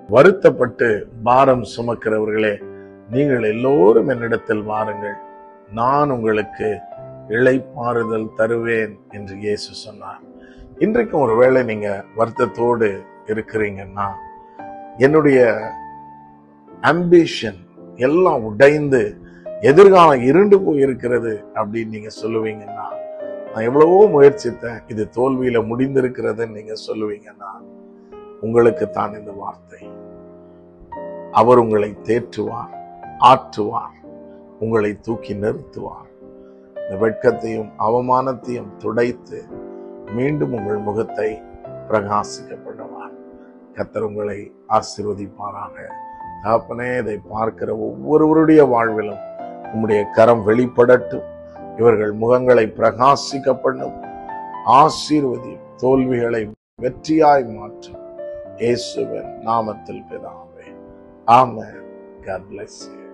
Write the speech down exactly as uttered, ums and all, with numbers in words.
வருத்தப்பட்டு பாரம் சுமக்கிறவர்களே, நீங்கள் எல்லோரும் என்னிடத்தில் வாருங்கள், நான் உங்களுக்கு இளைப்பாறுதல் தருவேன் என்று இயேசு சொன்னார். இன்றைக்கும் ஒருவேளை நீங்க வருத்தத்தோடு இருக்கிறீங்கன்னா, என்னுடைய அம்பிஷன் எல்லாம் உடைந்து எதிர்காலம் இருண்டு போயிருக்கிறது அப்படின்னு நீங்க சொல்லுவீங்கன்னா, நான் எவ்வளவோ முயற்சித்தேன், இது தோல்வியில முடிந்திருக்கிறதுன்னு நீங்க சொல்லுவீங்கன்னா, உங்களுக்கு தான் இந்த வார்த்தை. அவர் உங்களை தேற்றுவார், ஆற்றுவார், உங்களை தூக்கி நிறுத்துவார். இந்த வெட்கத்தையும் அவமானத்தையும் துடைத்து மீண்டும் உங்கள் முகத்தை பிரகாசிக்க பண்ணுவார். கர்த்தர் உங்களை ஆசீர்வதிப்பாராக. தகப்பனே, இதை பார்க்கிற ஒவ்வொருவருடைய வாழ்விலும் உம்முடைய கரம் வெளிப்படட்டும். இவர்கள் முகங்களை பிரகாசிக்க பண்ணும். ஆசீர்வதி, தோல்விகளை வெற்றியாய் மாற்றும். இயேசுவின் நாமத்தில் பிதாவே, ஆமென். God bless you.